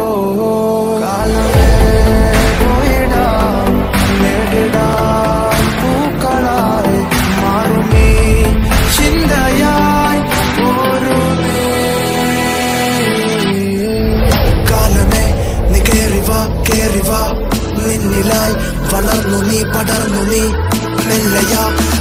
കാലമേ പോയിടാം നേടിടാം പൂക്കളായി മാറുമീ ചിന്തയായി ഓരോന്നേ കാലമേ നീ കേറിവാ നിന്നിലായി വളർന്നു നീ പടർന്നു നീ മെല്ലയാ